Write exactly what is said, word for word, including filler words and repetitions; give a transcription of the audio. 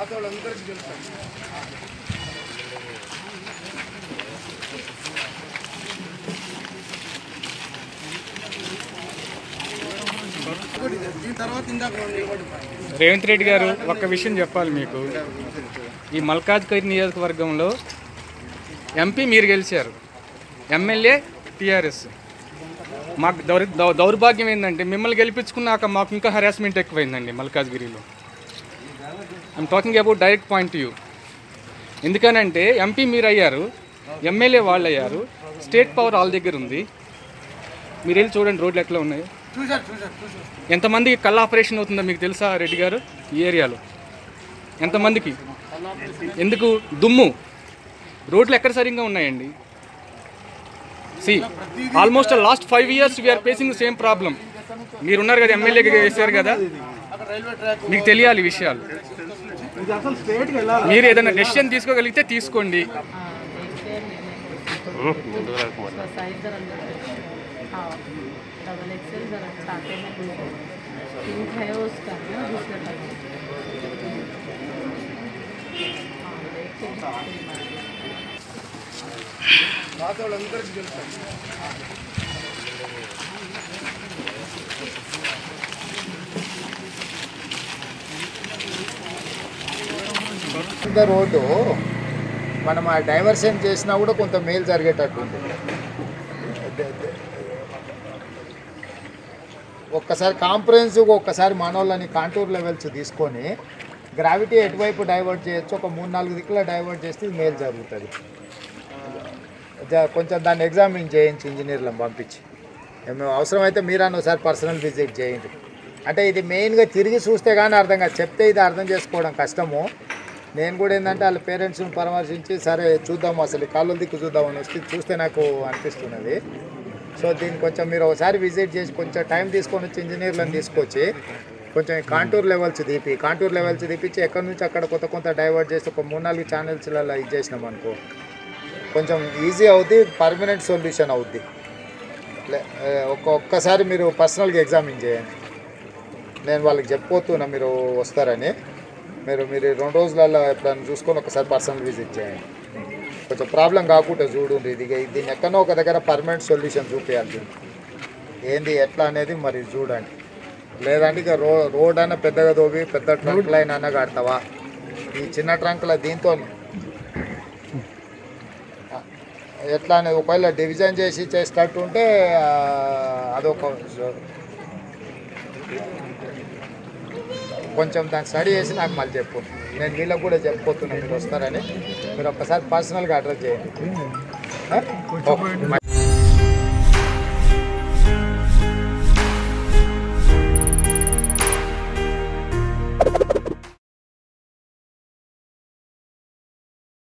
రేవంత్ రెడ్డి గారు ఒక్క విషయం చెప్పాలి మీకు. ఈ మల్కాజ్గిరి నియోజకవర్గంలో ఎంపీ మీరు గెలిచారు, ఎమ్మెల్యే టీఆర్ఎస్. మాకు దౌర్ దౌర్భాగ్యం ఏంటంటే మిమ్మల్ని గెలిపించుకున్నాక మాకు ఇంకా హెరాస్మెంట్ ఎక్కువైందండి మల్కాజ్గిరిలో. I'm talking about direct point you. ఎందుకనంటే ఎంపీ మీరు అయ్యారు, ఎమ్మెల్యే వాళ్ళు అయ్యారు, స్టేట్ పవర్ వాళ్ళ దగ్గర ఉంది. మీరు వెళ్ళి చూడండి రోడ్లు ఎట్లా ఉన్నాయి. ఎంతమందికి కళ్ళ ఆపరేషన్ అవుతుందో మీకు తెలుసా రెడ్డి గారు? ఈ ఏరియాలో ఎంతమందికి? ఎందుకు? దుమ్ము. రోడ్లు ఎక్కడ సరిగ్గా ఉన్నాయండి? See almost last five years we're facing same problem. మీరున్నారు కదా, ఎమ్మెల్యేగా చేశారు కదా, మీకు తెలియాలి ఈ విషయాలు. మీరు ఏదైనా డెసిషన్ తీసుకోగలిగితే తీసుకోండి. डबल एक्सेल जरा स्टार्टर में पिंक है उसका ना दूसरा कलर। हाँ देखिए बात और अंदर जलता है रोड మనం ఆ డైవర్షన్ చేసినా కూడా కొంత మేలు జరిగేటట్టు ఉంటుంది. ఒక్కసారి కాంప్రహెన్సివ్గా ఒక్కసారి మనోళ్ళని కాంటూర్ లెవెల్స్ తీసుకొని గ్రావిటీ ఎటువైపు డైవర్ట్ చేయొచ్చు, ఒక మూడు నాలుగు దిక్కుల డైవర్ట్ చేస్తే మేలు జరుగుతుంది. కొంచెం దాన్ని ఎగ్జామిన్ చేయించి ఇంజనీర్లను పంపించి మేము అవసరమైతే మీరన్న ఒకసారి పర్సనల్ విజిట్ చేయండి. అంటే ఇది మెయిన్గా తిరిగి చూస్తే కానీ అర్థం కాదు, చెప్తే ఇది అర్థం చేసుకోవడం కష్టము. నేను కూడా ఏంటంటే వాళ్ళ పేరెంట్స్ని పరామర్శించి సరే చూద్దాము, అసలు కాళ్ళు దిక్కు చూద్దామని వస్తే చూస్తే నాకు అనిపిస్తున్నది. సో దీన్ని కొంచెం మీరు ఒకసారి విజిట్ చేసి కొంచెం టైం తీసుకొని వచ్చి ఇంజనీర్లను తీసుకొచ్చి కొంచెం కాంటూర్ లెవెల్స్ తీపి కాంటూర్ లెవెల్స్ తీపిచ్చి ఎక్కడి నుంచి అక్కడ కొత్త కొత్త డైవర్ట్ చేసి ఒక మూడు నాలుగు ఛానల్స్లలో ఇది చేసినాం అనుకో కొంచెం ఈజీ అవుద్ది, పర్మనెంట్ సొల్యూషన్ అవుద్ది. ఒక్క ఒక్కసారి మీరు పర్సనల్గా ఎగ్జామిన్ చేయండి. నేను వాళ్ళకి చెప్పబోతున్నా మీరు వస్తారని. మీరు మీరు రెండు రోజులలో ఎప్పుడైనా చూసుకొని ఒకసారి పర్సనల్ విజిట్ చేయండి. కొంచెం ప్రాబ్లం కాకుండా చూడండి. ఇది దీన్ని ఎక్కడో ఒక దగ్గర పర్మనెంట్ సొల్యూషన్ చూపించాలి. ఏంది ఎట్లా అనేది మరి చూడండి. లేదంటే ఇక రో రోడ్ అన్న పెద్దగా తోవి పెద్ద ట్రంక్ లైన్ అన్న కడతావా? ఈ చిన్న ట్రంక్ల దీంతో ఎట్లా అనేది ఒకవేళ డివిజన్ చేసి చేసేటట్టు ఉంటే అదొక కొంచెం దాన్ని స్టడీ చేసి నాకు మళ్ళీ చెప్పు. నేను వీళ్ళకి కూడా చెప్పబోతున్నాను మీరు వస్తారని. మీరు ఒక్కసారి పర్సనల్గా అడ్రస్ చేయండి.